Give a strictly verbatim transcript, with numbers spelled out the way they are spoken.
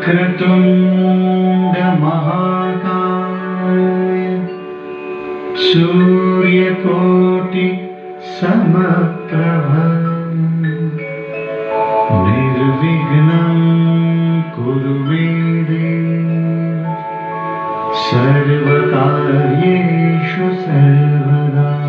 वक्रतुण्ड महाकाय सूर्यकोटि समप्रभ निर्विघ्नं कुरु मे देव सर्वकार्येषु सर्वदा।